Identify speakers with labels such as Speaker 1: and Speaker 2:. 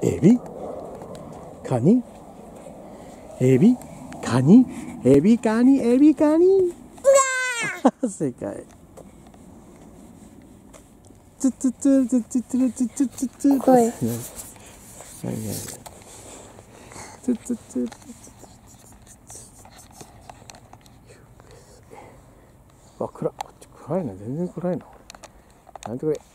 Speaker 1: エビ、カニ、エビ、カニ、エビ、カニ、エビ、カニ。正解。ツツツツツツツツツツ。
Speaker 2: 声。
Speaker 1: ツツツ。あ、暗い。こっち暗いな。全然暗いな。なんてこれ。